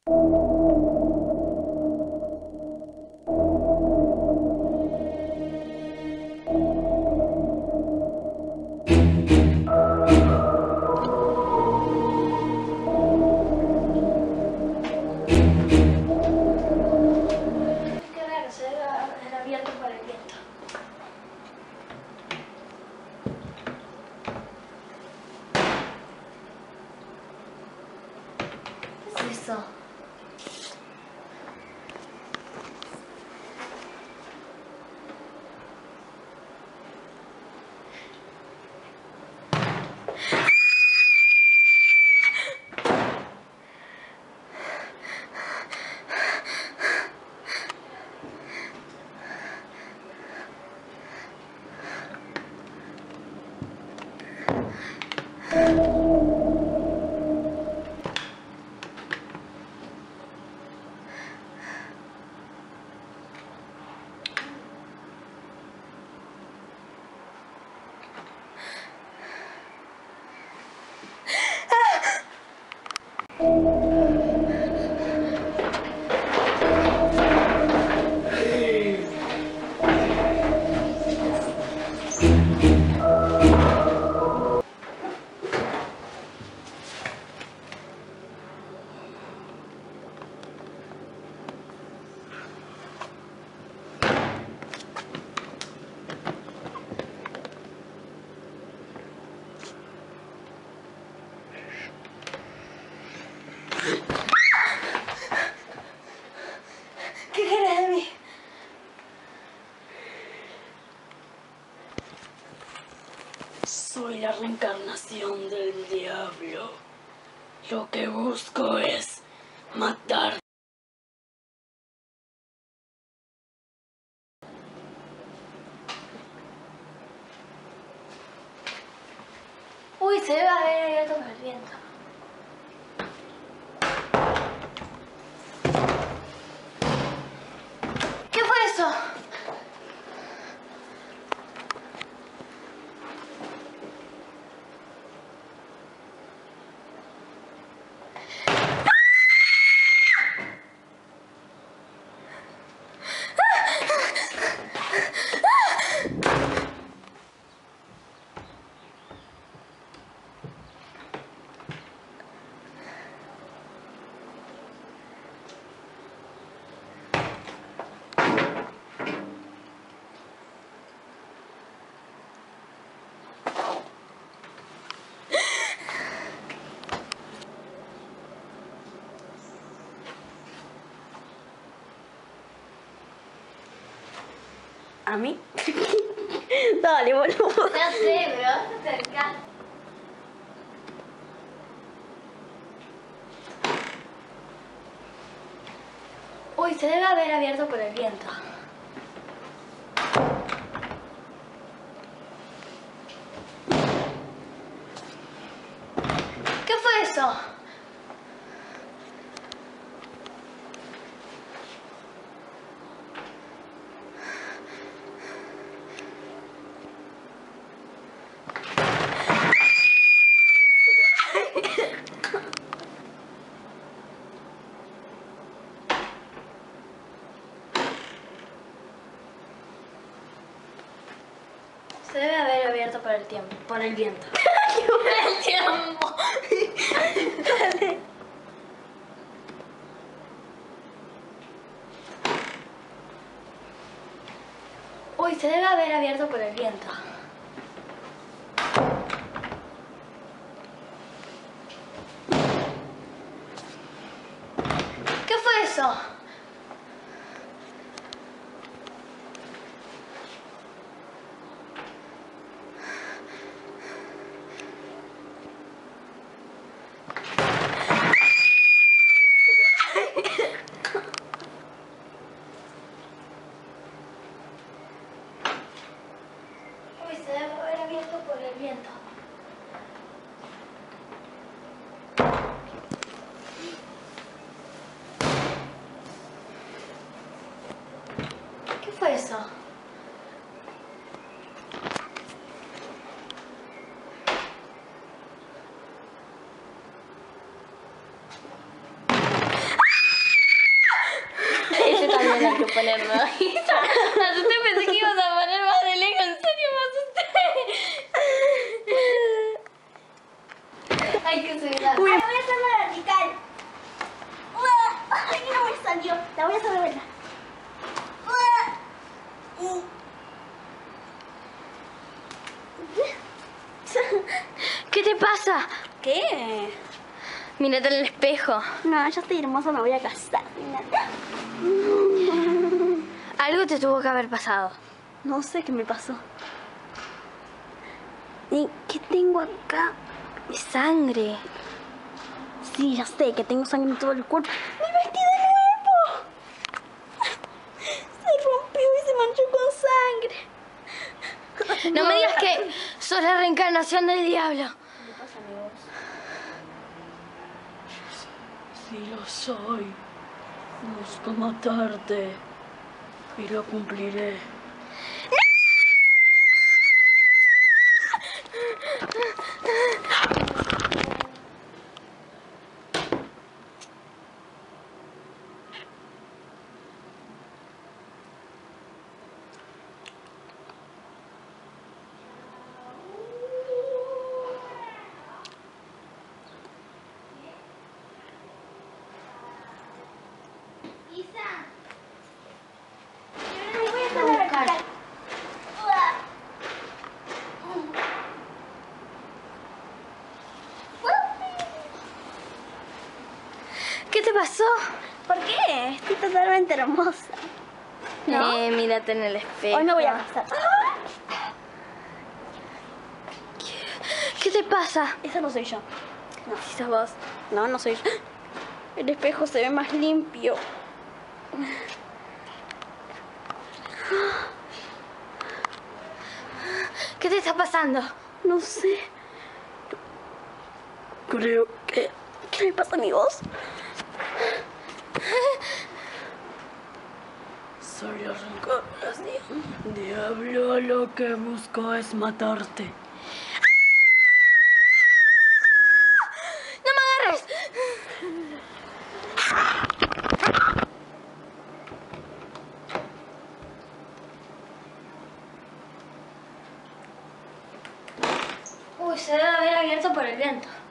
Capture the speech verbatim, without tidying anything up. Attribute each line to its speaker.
Speaker 1: Eso. ¿Qué querés de mí?
Speaker 2: Soy la reencarnación del diablo. Lo que busco es matar.
Speaker 1: Uy, se debe haber abierto por el viento. ¿Qué fue eso?
Speaker 2: ¿A mí? Dale, boludo.
Speaker 1: Ya sé, pero vas a acercar. Uy, se debe haber abierto por el viento. ¿Qué fue eso? Se debe haber abierto por el tiempo, por el viento.
Speaker 2: Por el tiempo.
Speaker 1: Dale. Uy, se debe haber abierto por el viento. ¿Qué fue eso? Uy, se debe haber abierto por el viento.
Speaker 2: poner más bajita. Me asusté, pensé que ibas a poner más de lejos. En serio, me asusté.
Speaker 1: Hay que subirla.
Speaker 2: Uy.
Speaker 3: Ahora voy a hacer la vertical. Uah, ay, no me salió. La voy a hacer de vuelta. Uah. Mm.
Speaker 2: ¿Qué te pasa?
Speaker 3: ¿Qué?
Speaker 2: Mírate en el espejo.
Speaker 3: No, yo estoy hermosa, me voy a casar.
Speaker 2: Algo te tuvo que haber pasado.
Speaker 3: No sé qué me pasó. ¿Y qué tengo acá?
Speaker 2: Es sangre.
Speaker 3: Sí, ya sé que tengo sangre en todo el cuerpo. ¡Mi vestido nuevo! Se rompió y se manchó con sangre.
Speaker 2: No me digas que sos la reencarnación del diablo.
Speaker 3: ¿Qué pasa, amigos?
Speaker 4: Sí lo soy. Busco matarte. Y lo cumpliré.
Speaker 2: ¿Qué te pasó?
Speaker 3: ¿Por qué? Estoy totalmente hermosa. ¿No?
Speaker 2: Eh, mírate en el espejo.
Speaker 3: Hoy me voy a casar.
Speaker 2: ¿Qué te pasa?
Speaker 3: Esa no soy yo.
Speaker 2: No, si sos vos.
Speaker 3: No, no soy yo. El espejo se ve más limpio.
Speaker 2: ¿Qué te está pasando?
Speaker 3: No sé.
Speaker 4: Creo que
Speaker 3: ¿Qué me pasa a mi voz?
Speaker 4: soy la reencarnación. Diablo, lo que busco es matarte.
Speaker 2: ¡No me agarres! Uy, se debe haber abierto por el viento.